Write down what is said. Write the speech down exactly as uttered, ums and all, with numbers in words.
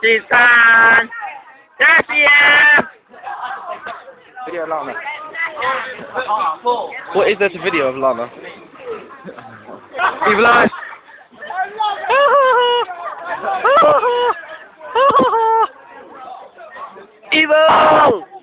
第三，加谢。 Video of Lana. What is there to video of Lana? Evil Eye. Evil!